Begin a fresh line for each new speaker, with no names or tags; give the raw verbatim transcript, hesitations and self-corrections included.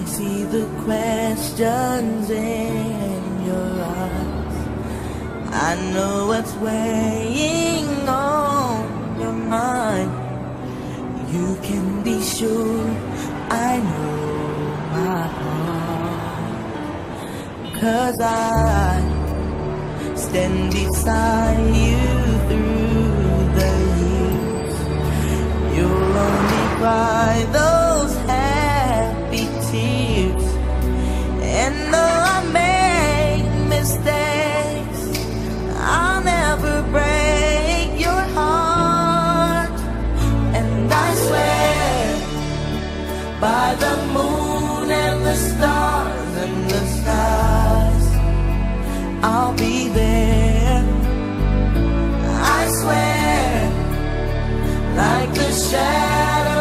see the questions in your eyes. I know what's weighing on your mind. You can be sure I know my heart, 'cause I stand beside you through the years. You'll only cry those happy tears. And though I make mistakes, I'll never break your heart. And I swear by the moon and the stars and the stars, I'll be there. I swear, like the shadow